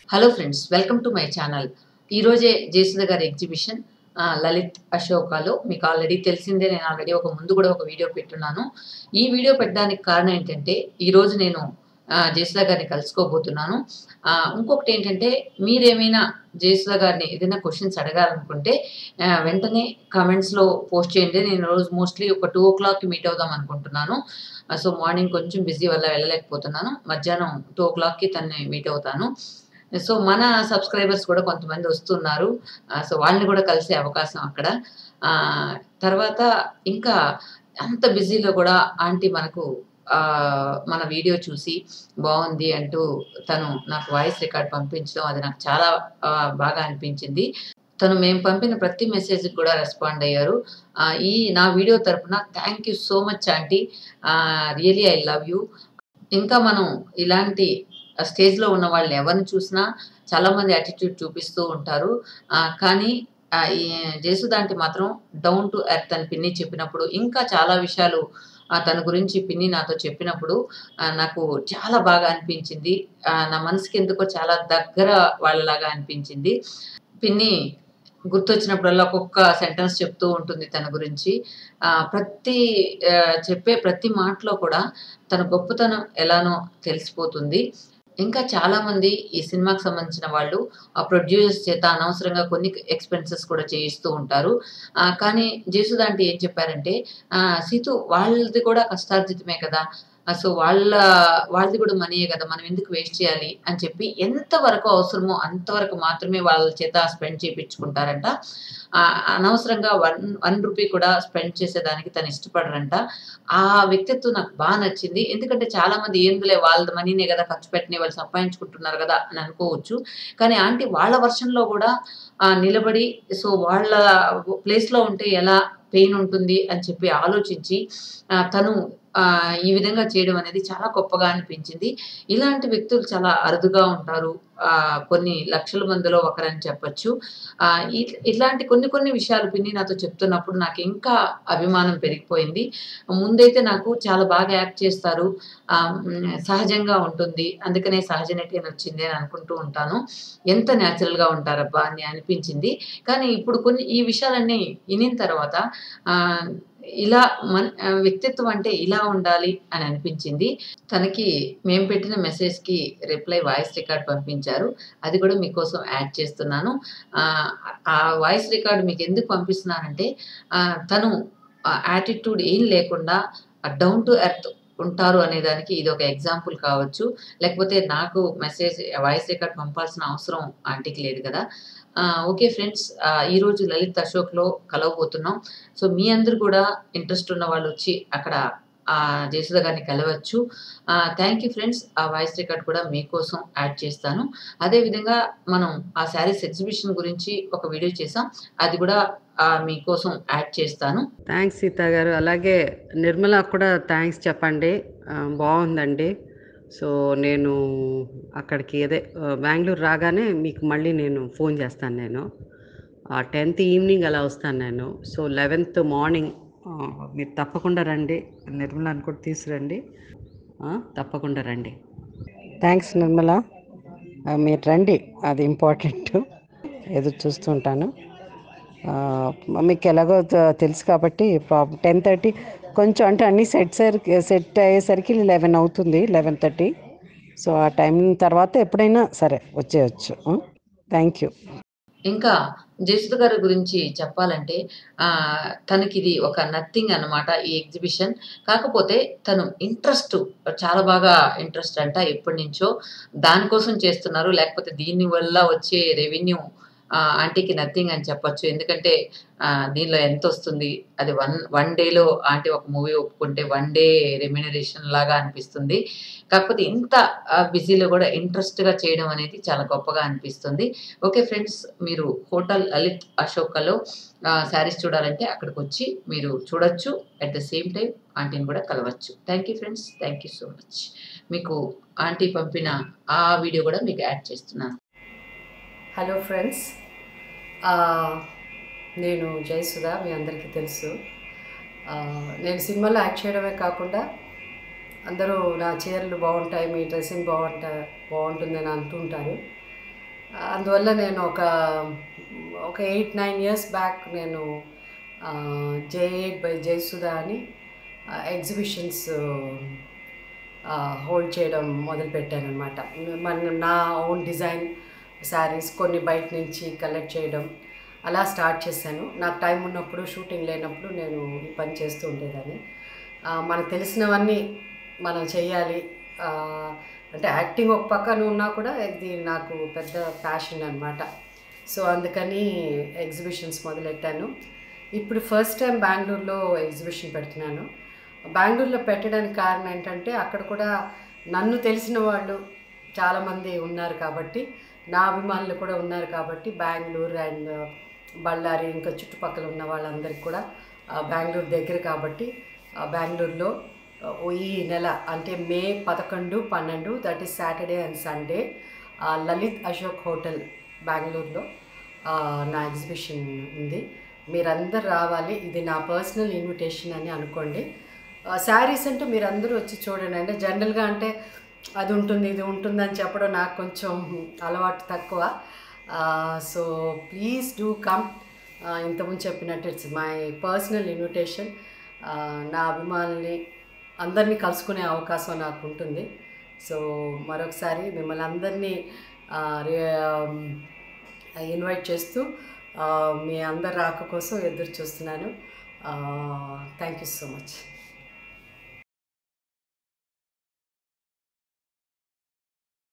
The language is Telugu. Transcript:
Hello friends, welcome to my channel. ఈరోజే జయసుధ గారి ఎగ్జిబిషన్ లలిత్ అశోకాలో మీకు ఆల్రెడీ తెలిసిందే. నేను ఆల్రెడీ ముందు కూడా ఒక వీడియో పెట్టున్నాను. ఈ వీడియో పెట్టడానికి కారణం ఏంటంటే ఈరోజు నేను జయసుధ గారిని కలుసుకోబోతున్నాను. ఇంకొకటి ఏంటంటే మీరేమైనా జయసుధ గారిని ఏదైనా క్వశ్చన్స్ అడగాలనుకుంటే వెంటనే కామెంట్స్లో పోస్ట్ చేయండి. నేను రోజు మోస్ట్లీ ఒక 2 o'clockకి మీట్ అవుదాం అనుకుంటున్నాను. సో మార్నింగ్ కొంచెం బిజీ వల్ల వెళ్ళలేకపోతున్నాను. మధ్యాహ్నం 2 o'clockకి తనని మీట్ అవుతాను. సో మన సబ్స్క్రైబర్స్ కూడా కొంతమంది వస్తున్నారు. సో వాళ్ళని కూడా కలిసే అవకాశం అక్కడ. తర్వాత ఇంకా అంత బిజీలో కూడా ఆంటీ మనకు మన వీడియో చూసి బాగుంది అంటూ తను నాకు వాయిస్ రికార్డ్ పంపించడం అది నాకు చాలా బాగా అనిపించింది. తను మేము పంపిన ప్రతి మెసేజ్కి కూడా రెస్పాండ్ అయ్యారు. ఈ నా వీడియో తరపున thank you so much aunty, really I love you. ఇంకా మనం ఇలాంటి స్టేజ్లో ఉన్న వాళ్ళని ఎవరిని చూసినా చాలామంది యాటిట్యూడ్ చూపిస్తూ ఉంటారు. కానీ ఈ జయసుధ ఆంటీ మాత్రం డౌన్ టు ఎర్త్ అని పిన్ని చెప్పినప్పుడు, ఇంకా చాలా విషయాలు తన గురించి పిన్ని నాతో చెప్పినప్పుడు నాకు చాలా బాగా అనిపించింది. నా మనసుకి ఎందుకో చాలా దగ్గర వాళ్ళలాగా అనిపించింది. పిన్ని గుర్తొచ్చినప్పుడల్లా ఒక్కొక్క సెంటెన్స్ చెప్తూ ఉంటుంది తన గురించి. చెప్పే ప్రతి మాటలో కూడా తన గొప్పతనం ఎలానో తెలిసిపోతుంది. ఇంకా చాలామంది ఈ సినిమాకి సంబంధించిన వాళ్ళు ప్రొడ్యూసర్స్ చేత అనవసరంగా కొన్ని ఎక్స్‌పెన్సెస్ కూడా చేయిస్తూ ఉంటారు. కానీ జయసుధ ఆంటీ ఏం చెప్పారంటే, సీతు వాళ్ళది కూడా కష్టార్జితమే కదా! సో వాళ్ళది కూడా మనీయే కదా! మనం ఎందుకు వేస్ట్ చేయాలి అని చెప్పి ఎంతవరకు అవసరమో అంతవరకు మాత్రమే వాళ్ళ చేత స్పెండ్ చేపించుకుంటారంట. అనవసరంగా 1 రూపీ కూడా స్పెండ్ చేసేదానికి తను ఇష్టపడరంట. ఆ వ్యక్తిత్వం నాకు బాగా నచ్చింది. ఎందుకంటే చాలామంది ఏందిలే వాళ్ళది మనీనే కదా ఖర్చు పెట్టినయి, వాళ్ళు సంపాదించుకుంటున్నారు కదా అని అనుకోవచ్చు. కానీ ఆంటీ వాళ్ళ వర్షన్‌లో కూడా నిలబడి సో వాళ్ళ ప్లేస్‌లో ఉంటే ఎలా పెయిన్ ఉంటుంది అని చెప్పి ఆలోచించి తను ఈ విధంగా చేయడం అనేది చాలా గొప్పగా అనిపించింది. ఇలాంటి వ్యక్తులు చాలా అరుదుగా ఉంటారు. కొన్ని లక్షల మందిలో ఒకరని చెప్పొచ్చు. ఇట్లాంటి కొన్ని విషయాలు పిన్ని నాతో చెప్తున్నప్పుడు నాకు ఇంకా అభిమానం పెరిగిపోయింది. ముందైతే నాకు చాలా బాగా యాక్ట్ చేస్తారు, సహజంగా ఉంటుంది, అందుకనే సహజ నటి అని వచ్చింది అని అనుకుంటూ ఉంటాను. ఎంత న్యాచురల్‌గా ఉంటారబ్బా అని అనిపించింది. కానీ ఇప్పుడు ఈ విషయాలన్నీ ఇనిన తర్వాత ఇలా వ్యక్తిత్వం అంటే ఇలా ఉండాలి అని అనిపించింది. తనకి మేము పెట్టిన మెసేజ్‌కి రిప్లై వాయిస్ రికార్డ్ పంపించారు. అది కూడా మీకోసం యాడ్ చేస్తున్నాను. ఆ వాయిస్ రికార్డ్ మీకు ఎందుకు పంపిస్తున్నానంటే తను యాటిట్యూడ్ ఏం లేకుండా డౌన్ టు ఎర్త్ ఉంటారు అనేదానికి ఇదొక ఎగ్జాంపుల్ కావచ్చు. లేకపోతే నాకు వాయిస్ రికార్డ్ పంపాల్సిన అవసరం ఆంటీకి లేదు కదా! ఓకే ఫ్రెండ్స్, ఈరోజు లలిత్ అశోక్‌లో కలవబోతున్నాం. సో మీ అందరూ కూడా ఇంట్రెస్ట్ ఉన్న వాళ్ళొచ్చి అక్కడ జయసుధ గారిని కలవచ్చు. Thank you friends. ఆ వాయిస్ రికార్డ్ కూడా మీకోసం యాడ్ చేస్తాను. అదేవిధంగా మనం ఆ శారీస్ ఎగ్జిబిషన్ గురించి ఒక వీడియో చేసాం. అది కూడా మీకోసం యాడ్ చేస్తాను. థ్యాంక్స్ సీత గారు. అలాగే నిర్మలకు కూడా థ్యాంక్స్ చెప్పండి. బాగుందండి. సో నేను అక్కడికి బెంగుళూరు రాగానే మీకు మళ్ళీ నేను ఫోన్ చేస్తాను. నేను 10th ఈవినింగ్ అలా వస్తాను నేను. సో 11th మార్నింగ్ మీరు తప్పకుండా రండి. నిర్మలాని కూడా తీసుకురండి. తప్పకుండా రండి. థ్యాంక్స్ నిర్మల, మీరు రండి, అది ఇంపార్టెంట్. ఎదురు చూస్తుంటాను. మీకు ఎలాగో తెలుసు కాబట్టి 10:30 కొంచెం అంటే అన్నీ సెట్ అయ్యేసరికి 11 అవుతుంది, 11:30. సో ఆ టైం తర్వాత ఎప్పుడైనా సరే వచ్చేయచ్చు. Thank you. ఇంకా జయసుధ గారి గురించి చెప్పాలంటే తనకిది ఒక నథింగ్ అన్నమాట ఈ ఎగ్జిబిషన్. కాకపోతే తను చాలా బాగా ఇంట్రెస్ట్ అంట ఎప్పటినుంచో. దానికోసం చేస్తున్నారు. లేకపోతే దీనివల్ల వచ్చే రెవెన్యూ ఆంటీకి నథింగ్ అని చెప్పొచ్చు. ఎందుకంటే దీనిలో ఎంతొస్తుంది, అది వన్ డేలో ఆంటీ ఒక మూవీ ఒప్పుకుంటే 1 డే రెమ్యునరేషన్ లాగా అనిపిస్తుంది. కాకపోతే ఇంత బిజీలో కూడా ఇంట్రెస్ట్‌గా చేయడం అనేది చాలా గొప్పగా అనిపిస్తుంది. ఓకే ఫ్రెండ్స్, మీరు హోటల్ లలిత్ అశోకలో శారీస్ చూడాలంటే అక్కడికొచ్చి మీరు చూడొచ్చు. అట్ ద సేమ్ టైం ఆంటీని కూడా కలవచ్చు. Thank you friends. Thank you so much. మీకు ఆంటీ పంపిన ఆ వీడియో కూడా మీకు యాడ్ చేస్తున్నాను. హలో ఫ్రెండ్స్, నేను జయసుధ, మీ అందరికీ తెలుసు. నేను సినిమాలో యాక్ట్ చేయడమే కాకుండా అందరూ నా చీరలు బాగుంటాయి, మీ డ్రెస్సింగ్ బాగుంటుందని అంటుంటారు. అందువల్ల నేను ఒక 8-9 ఇయర్స్ బ్యాక్ నేను J8 బై జయసుధా అని ఎగ్జిబిషన్స్ హోల్డ్ చేయడం మొదలుపెట్టానమాట. నా ఓన్ డిజైన్ శారీస్ కొన్ని బయట నుంచి కలెక్ట్ చేయడం అలా స్టార్ట్ చేశాను. నాకు టైం ఉన్నప్పుడు, షూటింగ్ లేనప్పుడు నేను ఈ పని చేస్తూ ఉండేదాన్ని. మనకు తెలిసినవన్నీ మనం చెయ్యాలి. అంటే యాక్టింగ్ ఒక పక్కన ఉన్నా కూడా ఇది నాకు పెద్ద ప్యాషన్ అనమాట. సో అందుకని ఎగ్జిబిషన్స్ మొదలెట్టాను. ఇప్పుడు ఫస్ట్ టైం బెంగళూరులో ఎగ్జిబిషన్ పెడుతున్నాను. బెంగళూరులో పెట్టడానికి కారణం ఏంటంటే అక్కడ కూడా నన్ను తెలిసిన వాళ్ళు చాలామంది ఉన్నారు కాబట్టి, నా అభిమానులు కూడా ఉన్నారు కాబట్టి, బెంగళూరు అండ్ బళ్ళారి ఇంకా చుట్టుపక్కల ఉన్న వాళ్ళందరికీ కూడా బెంగళూరు దగ్గర కాబట్టి బెంగళూరులో ఈ నెల అంటే May 11, 12 that is Saturday and Sunday Lalit Ashok hotel బెంగళూరులో నా ఎగ్జిబిషన్ ఉంది. మీరందరూ రావాలి. ఇది నా పర్సనల్ ఇన్విటేషన్ అని అనుకోండి. శారీస్ అంటే మీరందరూ వచ్చి చూడండి. అంటే జనరల్గా అంటే అది ఉంటుంది ఇది ఉంటుంది అని చెప్పడం నాకు కొంచెం అలవాటు తక్కువ. So please do come. ఇంతకుముందు చెప్పినట్టు ఇట్స్ మై పర్సనల్ ఇన్విటేషన్. నా అభిమానుల్ని అందరినీ కలుసుకునే అవకాశం నాకు ఉంటుంది. సో మరొకసారి మిమ్మల్ని అందరినీ ఇన్వైట్ చేస్తూ మీ అందరి రాక కోసం ఎదురు చూస్తున్నాను. Thank you so much.